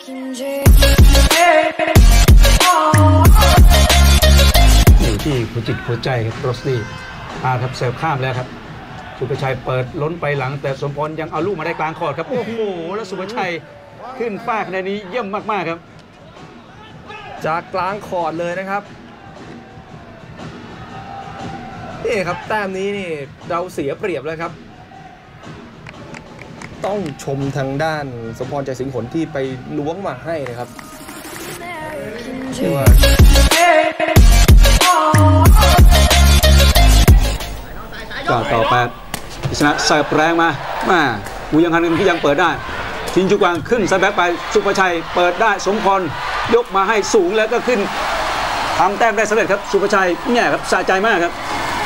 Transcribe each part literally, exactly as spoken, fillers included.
อยู่ที่หัวจิตหัวใจครับโรสตี้อาครับเสิร์ฟข้ามแล้วครับสุภชัยเปิดล้นไปหลังแต่สมพรยังเอาลูกมาได้กลางคอร์ตครับโอ้โหแล้วสุภชัยขึ้นฟาดในนี้เยี่ยมมากๆครับจากกลางคอร์ตเลยนะครับนี่ครับแต้มนี้นี่เราเสียเปรียบแล้วครับต้องชมทางด้านสมพรใจสิงห์หนที่ไปล้วงมาให้นะครับว่าก็ต่อแปดชนะเสิร์ฟแรงมามากูยังหันที่ยังเปิดได้ทินจุกวางขึ้นไซด์แบ็กไปสุภชัยเปิดได้สมพรยกมาให้สูงแล้วก็ขึ้นทำแต้มได้สำเร็จครับสุภชัยเนี่ยครับสะใจมากครับ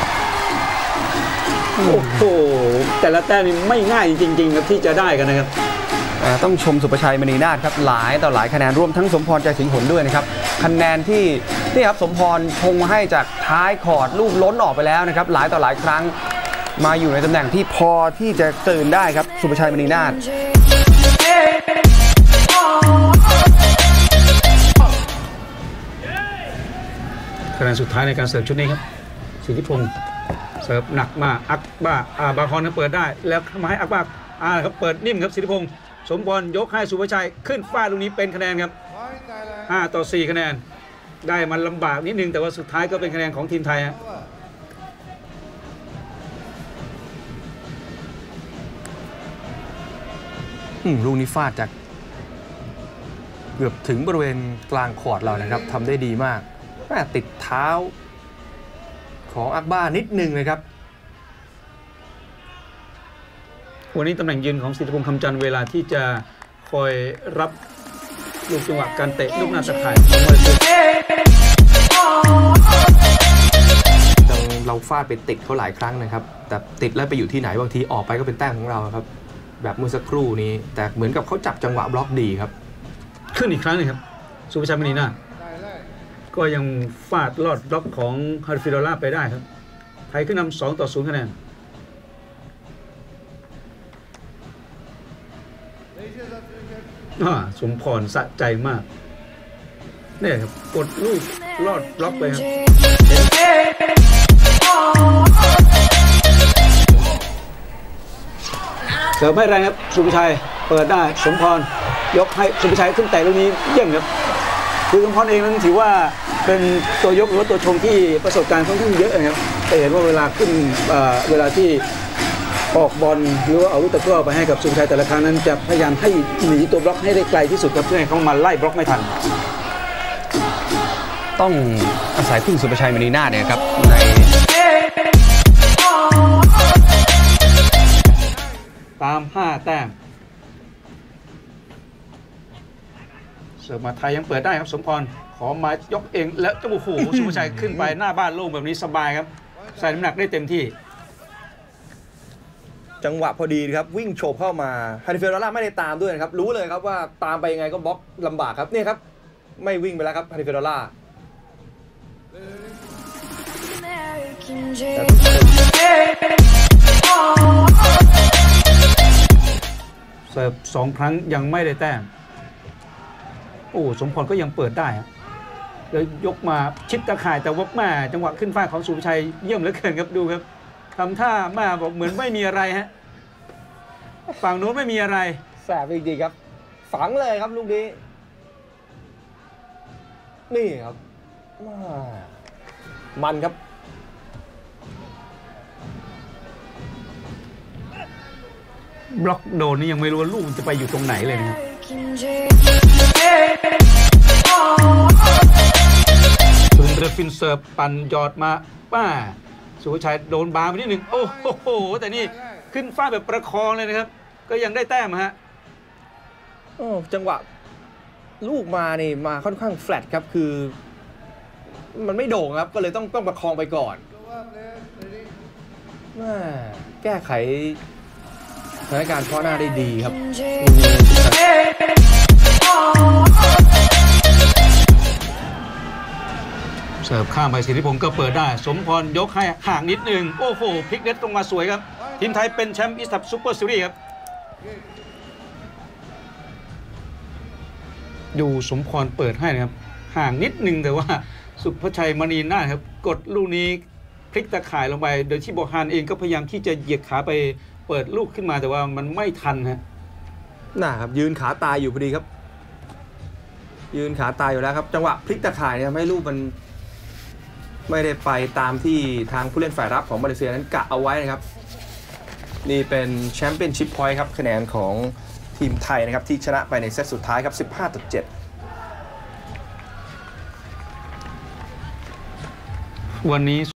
โอ้โหแต่ละแต้มนี่ไม่ง่ายจริงๆครับที่จะได้กันนะครับต้องชมสุภชัยมณีนาถครับหลายต่อหลายคะแนนรวมทั้งสมพรใจสิงห์หนด้วยนะครับคะแนนที่นี่ครับสมพรชงมาให้จากท้ายคอร์ตลูกล้นออกไปแล้วนะครับหลายต่อหลายครั้งมาอยู่ในตำแหน่งที่พอที่จะตื่นได้ครับสุภชัยมณีนาถคะแนนสุดท้ายในการเสิร์ฟชุดนี้ครับสิทธิพงศ์เสิร์ฟหนักมาอักบ้าอาบาคอนเปิดได้แล้วมาให้อักบ้าอาครับเปิดนิ่มครับสิทธิพงศ์สมพรยกให้สุภชัยขึ้นฟาดลูกนี้เป็นคะแนนครับห้าต่อสี่คะแนนได้มันลำบากนิดนึงแต่ว่าสุดท้ายก็เป็นคะแนนของทีมไทยฮะลูกนี้ฟาดจากเกือบถึงบริเวณกลางคอร์ตเรานะครับทำได้ดีมากติดเท้าของอักบ้านิดนึงนะครับวันนี้ตำแหน่งยืนของสิทธิพงษ์คำจันทร์เวลาที่จะคอยรับลูกจังหวะการเตะลูกหน้าตะข่ายของมาเลเซียเราฟาดไปติดเขาหลายครั้งนะครับแต่ติดแล้วไปอยู่ที่ไหนบางทีออกไปก็เป็นแต้มของเราครับแบบเมื่อสักครู่นี้แต่เหมือนกับเขาจับจังหวะบล็อกดีครับขึ้นอีกครั้งนึงครับสุภชัยมณีนาถก็ยังฟาดลอดบล็อกของฮาริฟิโดล่าไปได้ครับไทยขึ้นนำสองต่อศูนย์คะแนนสมพรสะใจมากเนี่ยครับกดลูกลอดบล็อกไปครับเสิร์ฟไม่แรงครับสุภชัยเปิดได้สมพรยกให้สุภชัยขึ้นแต่ลูกนี้เยี่ยมครับคือสมพรเองนั้นถือว่าเป็นตัวยกหรือว่าตัวชงที่ประสบการณ์ค่อนข้างเยอะนะครับแต่เห็นว่าเวลาขึ้นเวลาที่ออกบอลหรือว่าเอาลูกตะกร้อไปให้กับสุภชัยแต่ละครั้งนั้นจะพยายามให้หนีตัวบล็อกให้ได้ไกลที่สุดครับเพื่อให้เขามาไล่บล็อกไม่ทันต้องอาศัยพึ่งสุภชัยมณีนาถเนี่ยครับในตามห้าแต้มเสิร์ฟมาไทยยังเปิดได้ครับสมพรขอมายกเองแล้วโอ้โหสุภชัยขึ้นไปหน้าบ้านโล่งแบบนี้สบายครับใส่น้ำหนักได้เต็มที่จังหวะพอดีครับวิ่งโฉบเข้ามาฮาริเฟลล่าไม่ได้ตามด้วยนะครับรู้เลยครับว่าตามไปยังไงก็บล็อกลำบากครับนี่ครับไม่วิ่งไปแล้วครับฮาริเฟลล่าเสิร์ฟสองครั้งยังไม่ได้แต้มโอ้สมพรก็ยังเปิดได้แล้วยกมาชิดตะข่ายแต่ว่าแม่จังหวะขึ้นฟาดของสุภชัยเยี่ยมเหลือเกินครับดูครับทำท่ามาบอกเหมือนไม่มีอะไรฮะฝั่งโน้นไม่มีอะไรแสบจริงๆครับฝังเลยครับลูกนี้นี่ครับมันครับบล็อกโดนนี่ยังไม่รู้ว่าลูกจะไปอยู่ตรงไหนเลยนะปืนเรฟินเซิร์ฟปั่นยอดมาป้าสุภชัยโดนบาร์ไปนิดหนึ่งโอ้โหแต่นี่ขึ้นฟาดแบบประคองเลยนะครับก็ยังได้แต้มฮะโอ้จังหวะลูกมานี่มาค่อนข้างแฟลตครับคือมันไม่โด่งครับก็เลยต้องต้องประคองไปก่อนแก้ไขสถานการณ์เพราะหน้าได้ดีครับเสิร์ฟข้ามไปสิทธิพงศ์ก็เปิดได้สมพรยกให้ห่างนิดนึงโอ้โหพลิกเน็ตตรงมาสวยครับทีมไทยเป็นแชมป์อีสตับซูเปอร์ซีรีส์ครับดูสมพรเปิดให้นะครับห่างนิดนึงแต่ว่าสุภชัยมณีนาถครับกดลูกนี้พลิกตะข่ายลงไปโดยที่โบฮานเองก็พยายามที่จะเหยียดขาไปเปิดลูกขึ้นมาแต่ว่ามันไม่ทันฮะน่าครับยืนขาตายอยู่พอดีครับยืนขาตายอยู่แล้วครับจังหวะพลิกตะข่ายเนี่ยทำให้ลูกมันไม่ได้ไปตามที่ทางผู้เล่นฝ่ายรับของมาเลเซียนั้นกะเอาไว้นะครับนี่เป็นแชมเปี้ยนชิพพอยต์ครับคะแนนของทีมไทยนะครับที่ชนะไปในเซตสุดท้ายครับสิบห้าต่อเจ็ดวันนี้